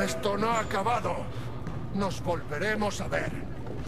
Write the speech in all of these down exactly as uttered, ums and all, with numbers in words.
Esto no ha acabado. Nos volveremos a ver.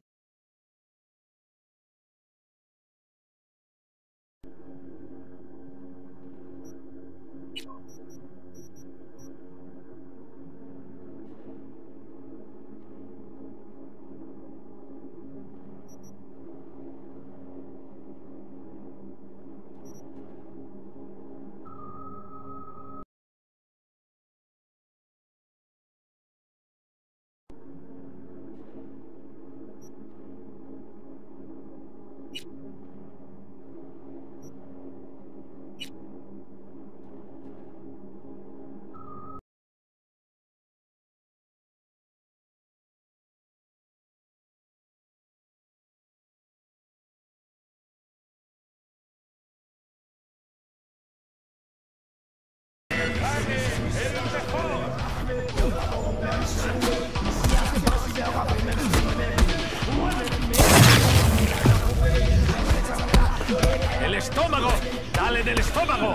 ¡El estómago! ¡Dale del estómago!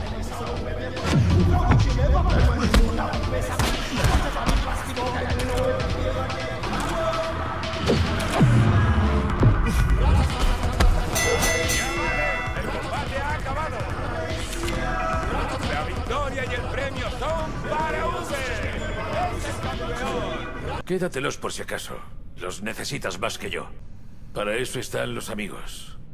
¡El combate ha acabado! ¡La victoria y el premio son para Uber! ¡Es el campeón! Quédatelos por si acaso. Los necesitas más que yo. Para eso están los amigos.